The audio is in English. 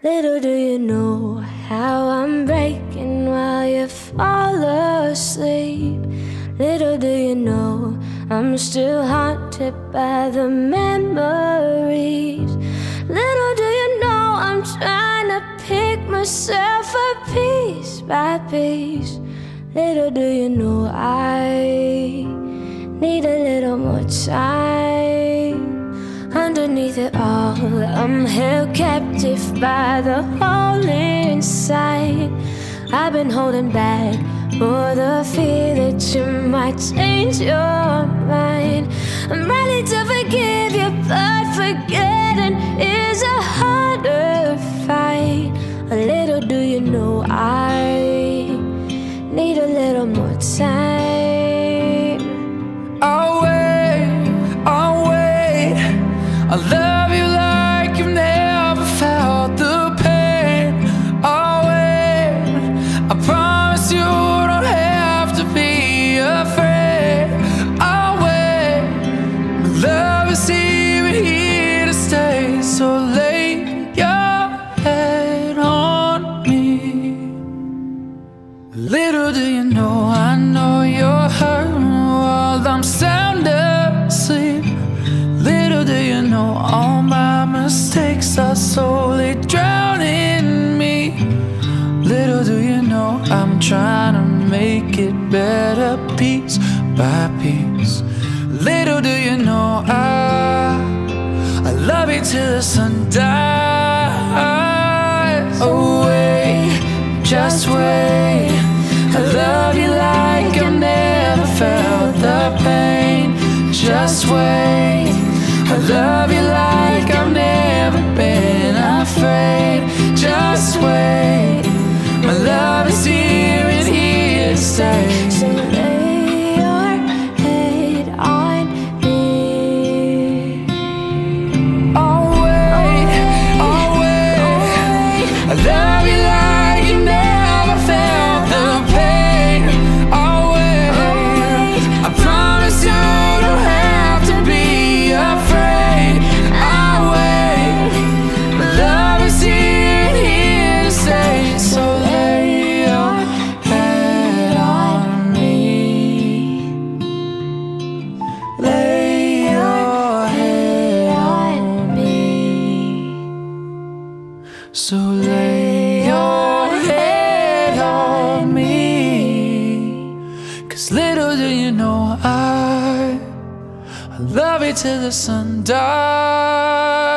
Little do you know how I'm breaking while you fall asleep. Little do you know I'm still haunted by the memories. Little do you know I'm trying to pick myself up piece by piece. Little do you know I need a little more time. Underneath it all, I'm held captive by the hole inside. I've been holding back for the fear that you might change your mind. I'm ready to forgive you, but forgetting is a harder fight. A little do you know I need a little more time. I'll wait, I love you like you've never felt the pain. I'll wait, I promise you don't have to be afraid. I'll wait, love is even here to stay. So lay your head on me. Little do you know, I know you're hurting while I'm sound asleep. Little do you know, all my mistakes are slowly drowning me. Little do you know, I'm trying to make it better piece by piece. Little do you know, I love you till the sun dies. Oh wait, just wait, I love you like I've never felt the pain. Just wait, I love you like I've never been afraid. Just wait, my love is here and here to stay. So lay your head on me. I'll wait, I love you like you never felt the pain. I'll wait, I promise you don't have to be afraid. I'll wait, my love is here and here to stay. So lay your head on me. Lay your head on me. So lay your head on me. 'Cause little do you know I love you till the sun dies.